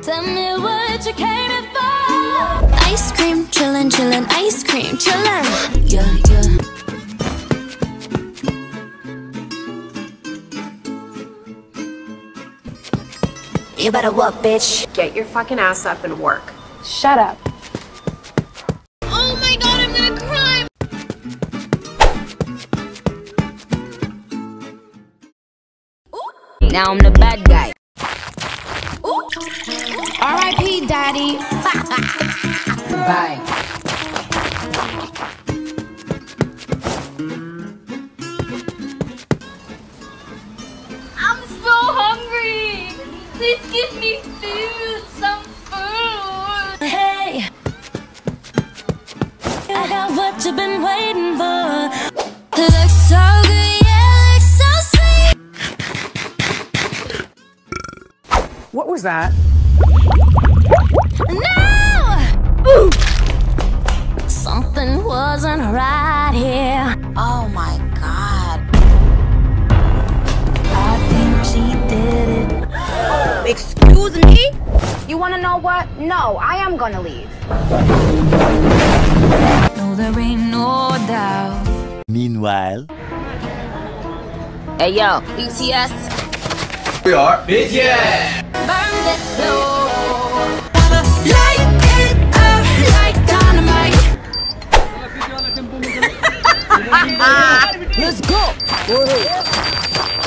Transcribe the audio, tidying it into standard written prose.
Tell me what you came in for. Ice cream, chillin', chillin', ice cream, chillin'. Yeah, yeah. You better work, bitch. Get your fucking ass up and work. Shut up. Oh my god, I'm gonna cry! Now I'm the bad guy. R.I.P. Daddy. Bye. I'm so hungry! Please give me food, some food! Hey! I got what you've been waiting for. Looks so good, yeah, looks so sweet. What was that? No! Ooh. Something wasn't right here. Oh my god. I think she did it. Excuse me? You wanna know what? No, I am gonna leave. No, there ain't no doubt. Meanwhile. Hey yo, BTS. We are BTS. Burn this floor. Light it up like dynamite. Let's go.